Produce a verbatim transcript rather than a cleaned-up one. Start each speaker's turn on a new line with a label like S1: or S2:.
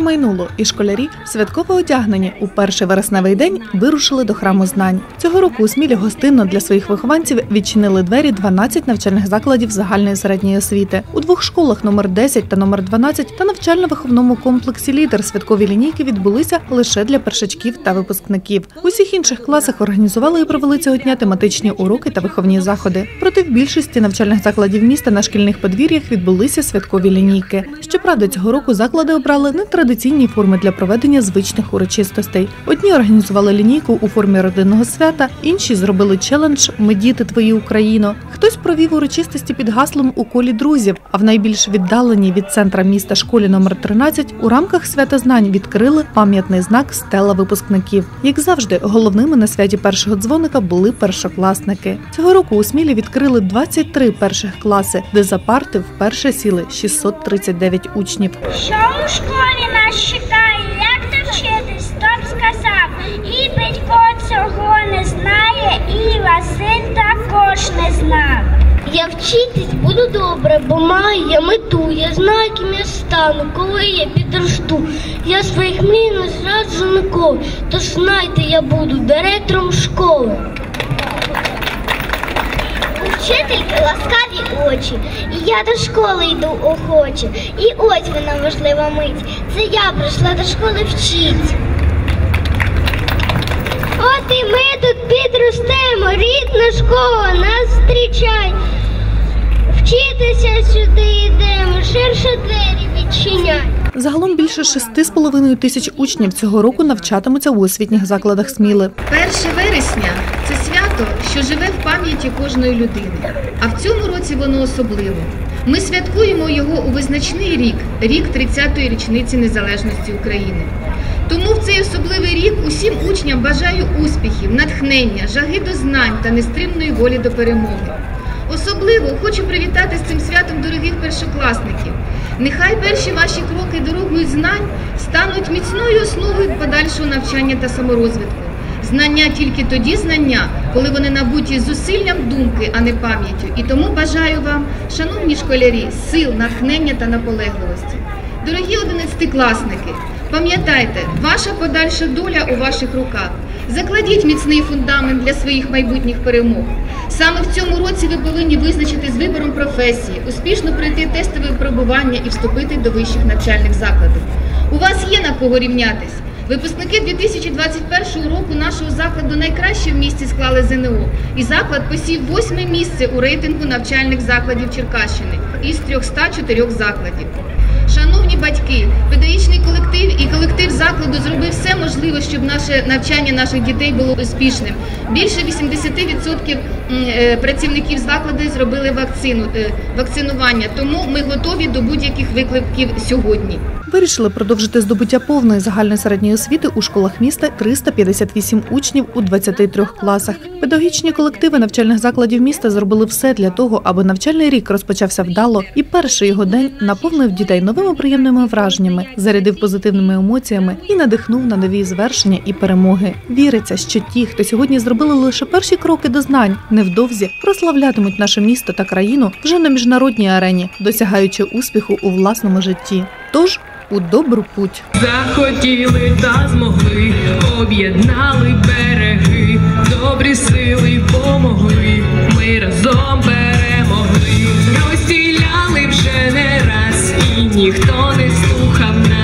S1: промайнуло, і школярі, святково одягнені, у перший вересневий день вирушили до храму знань. Цього року у Смілі гостинно для своїх вихованців відчинили двері дванадцять навчальних закладів загальної середньої освіти. У двох школах номер десять та номер дванадцять та навчально-виховному комплексі «Лідер» святкові лінійки відбулися лише для першачків та випускників. У усіх інших класах організували і провели цього дня тематичні уроки та виховні заходи. Проте в більшості навчальних закладів міста на шкільних подвір'ях відбулися святкові лінійки. Щоправда, цього року заклади обрали нетрадиційні форми для проведення звичних урочистостей. Одні організували лінійку у формі родинного свята, інші зробили челендж «Ми діти твої, Україно». Хтось провів урочистості під гаслом «У колі друзів», а в найбільш віддаленій від центра міста школі номер тринадцять у рамках свята знань відкрили пам'ятний знак «Стела випускників». Як завжди, головними на святі першого дзвоника були першокласники. Цього року у Смілі відкрили двадцять три перших класи, де за парти вперше сіли шістсот тридцять дев'ять учнів.
S2: Що у школі нас чекає, як навчитись, хто б сказав. І батько цього не знає, і Василь також не знав.
S3: Я вчитись буду добре, бо маю я мету. Я знаю, ким я стану, коли я підросту. Я своїх мрій не зраджу ніколи, тож знайте, я буду директором школи.
S2: Вчительки ласкаві очі, і я до школи йду охоче. І ось вона важлива мить, це я прийшла до школи вчить. От і ми тут підростемо, рідна школа нас зустрічай. Вчитися сюди йдемо, ширше двері відчиняй.
S1: Загалом більше шести з половиною тисяч учнів цього року навчатимуться у освітніх закладах Сміли.
S4: перше вересня – це свято, що живе в пам'яті кожної людини. А в цьому році воно особливо. Ми святкуємо його у визначний рік – рік тридцятої річниці незалежності України. Тому в цей особливий рік усім учням бажаю успіхів, натхнення, жаги до знань та нестримної волі до перемоги. Особливо хочу привітати з цим святом дорогих першокласників. Нехай перші ваші кроки дорогою знань стануть міцною основою подальшого навчання та саморозвитку. Знання тільки тоді знання, коли вони набуті зусиллям думки, а не пам'яттю. І тому бажаю вам, шановні школярі, сил, натхнення та наполегливості. Дорогі одинадцятикласники, пам'ятайте, ваша подальша доля у ваших руках. Закладіть міцний фундамент для своїх майбутніх перемог. Саме в цьому році ви повинні визначити з вибором професії, успішно пройти тестове випробування і вступити до вищих навчальних закладів. У вас є на кого рівнятись. Випускники дві тисячі двадцять першого року нашого закладу найкраще в місті склали ЗНО. І заклад посів восьме місце у рейтингу навчальних закладів Черкащини із трьохсот чотирьох закладів. Шановні батьки, педагогічний колектив і колектив закладу зробив все можливе, щоб наше навчання наших дітей було успішним. Більше вісімдесят відсотків працівників закладу зробили вакцину, вакцинування, тому ми готові до будь-яких викликів сьогодні.
S1: Вирішили продовжити здобуття повної загальної середньої освіти у школах міста триста п'ятдесят вісім учнів у двадцяти трьох класах. Педагогічні колективи навчальних закладів міста зробили все для того, аби навчальний рік розпочався вдало і перший його день наповнив дітей новими приємними враженнями, зарядив позитивними емоціями і надихнув на нові звершення і перемоги. Віриться, що ті, хто сьогодні зробили лише перші кроки до знань, невдовзі прославлятимуть наше місто та країну вже на міжнародній арені, досягаючи успіху у власному житті. Тож, у добру путь.
S5: Захотіли та змогли, об'єднали береги, добрі сили помогли, ми разом перемогли. Розділяли вже не раз, і ніхто не слухав нас.